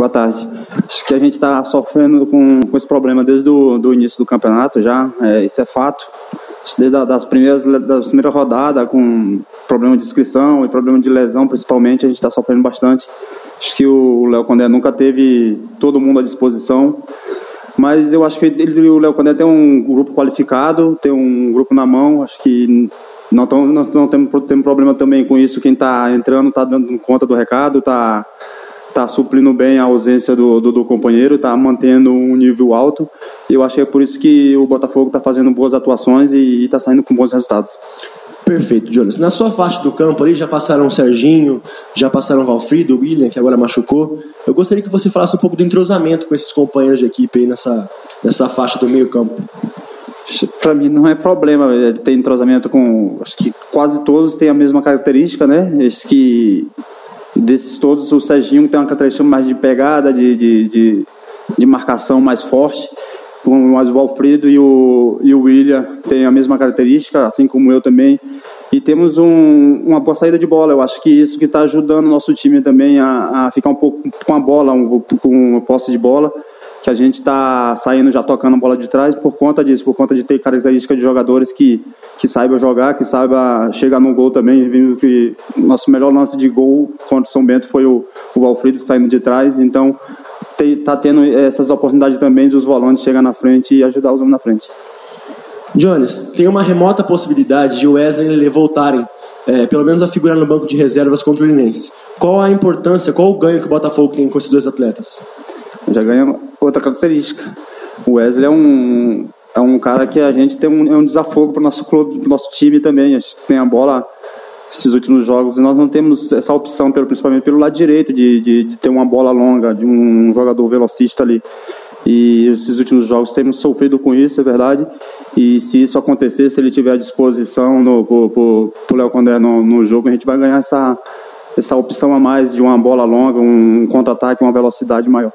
Boa tarde. Acho que a gente está sofrendo com esse problema desde o início do campeonato já, isso é fato. Desde das primeiras rodadas, com problema de inscrição e problema de lesão principalmente, a gente está sofrendo bastante. Acho que o Léo Condé nunca teve todo mundo à disposição, mas eu acho que o Léo Condé tem um grupo qualificado, tem um grupo na mão. Acho que não temos problema também com isso. Quem está entrando está dando conta do recado, está suprindo bem a ausência do companheiro, está mantendo um nível alto. E eu acho que é por isso que o Botafogo está fazendo boas atuações e está saindo com bons resultados. Perfeito, Jonas. Na sua faixa do campo ali já passaram o Serginho, já passaram o Valfrido, o William, que agora machucou. Eu gostaria que você falasse um pouco do entrosamento com esses companheiros de equipe aí nessa faixa do meio campo. Para mim não é problema ter entrosamento com... Acho que quase todos têm a mesma característica, né? Acho que desses todos, o Serginho tem uma característica mais de pegada, de marcação mais forte. Mas o Valfrido e o William têm a mesma característica, assim como eu também. E temos uma boa saída de bola. Eu acho que isso que está ajudando o nosso time também a ficar um pouco com a bola, com uma posse de bola, que a gente está saindo já tocando a bola de trás por conta disso, por conta de ter característica de jogadores que saibam jogar, que saibam chegar no gol também. Vimos que o nosso melhor lance de gol contra o São Bento foi o Valfrido saindo de trás. Então está tendo essas oportunidades também dos volantes chegar na frente e ajudar os homens na frente. Jones, tem uma remota possibilidade de Wesley e Lelê voltarem, pelo menos a figurar no banco de reservas contra o Linense. Qual a importância, qual o ganho que o Botafogo tem com esses dois atletas? Já ganha outra característica. O Wesley é um cara que a gente tem um desafogo para o nosso clube, para o nosso time também. A gente tem a bola esses últimos jogos e nós não temos essa opção, principalmente pelo lado direito, de ter uma bola longa, de um jogador velocista ali. E esses últimos jogos temos sofrido com isso, é verdade. E se isso acontecer, se ele tiver à disposição pro Léo Condé no jogo, a gente vai ganhar essa opção a mais de uma bola longa, um contra-ataque, uma velocidade maior.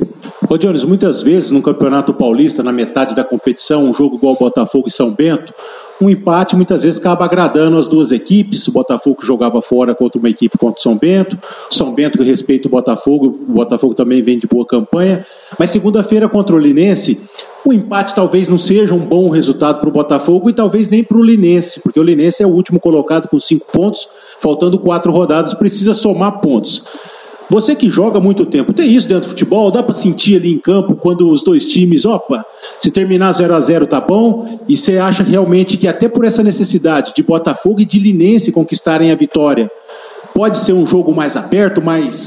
Ô Jones, muitas vezes no Campeonato Paulista, na metade da competição, um jogo igual Botafogo e São Bento, um empate muitas vezes acaba agradando as duas equipes. O Botafogo jogava fora contra uma equipe contra o São Bento que respeita o Botafogo também vem de boa campanha, mas segunda-feira contra o Linense, o empate talvez não seja um bom resultado para o Botafogo e talvez nem para o Linense, porque o Linense é o último colocado com 5 pontos, faltando 4 rodadas, precisa somar pontos. Você que joga muito tempo, tem isso dentro do futebol? Dá para sentir ali em campo quando os dois times, se terminar 0-0 tá bom? E você acha realmente que até por essa necessidade de Botafogo e de Linense conquistarem a vitória, pode ser um jogo mais aberto,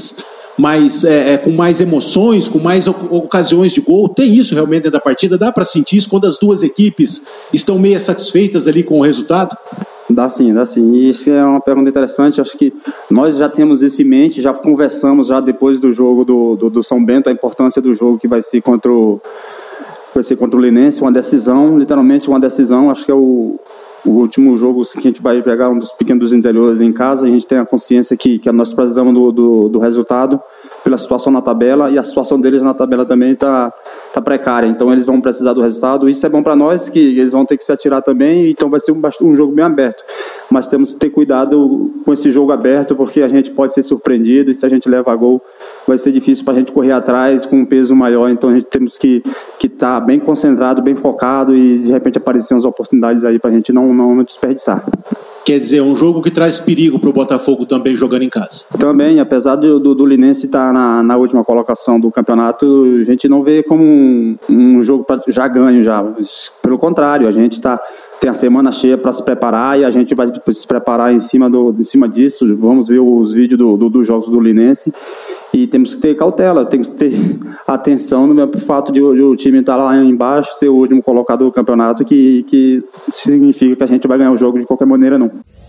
com mais emoções, com mais ocasiões de gol? Tem isso realmente dentro da partida? Dá para sentir isso quando as duas equipes estão meio satisfeitas ali com o resultado? Dá sim. E isso é uma pergunta interessante. Acho que nós já temos isso em mente, já conversamos já depois do jogo do São Bento, a importância do jogo que vai ser contra o Linense, uma decisão, literalmente uma decisão. Acho que é o último jogo que a gente vai pegar um dos pequenos dos interiores em casa. A gente tem a consciência que nós precisamos do resultado pela situação na tabela, e a situação deles na tabela também está precária, então eles vão precisar do resultado. Isso é bom para nós, que eles vão ter que se atirar também, então vai ser um jogo bem aberto, mas temos que ter cuidado com esse jogo aberto, porque a gente pode ser surpreendido, e se a gente leva gol vai ser difícil para a gente correr atrás com um peso maior. Então a gente temos que estar bem concentrado, bem focado, e de repente aparecer umas oportunidades aí para a gente não desperdiçar. Quer dizer, um jogo que traz perigo para o Botafogo também jogando em casa. Também, apesar do Linense estar na última colocação do campeonato, a gente não vê como um jogo já ganho já. Pelo contrário, a gente tem a semana cheia para se preparar, e a gente vai se preparar em cima disso. Vamos ver os vídeos dos jogos do Linense, e temos que ter cautela, temos que ter atenção no fato de o time estar lá embaixo, ser o último colocado do campeonato, que significa que a gente vai ganhar o jogo de qualquer maneira, não.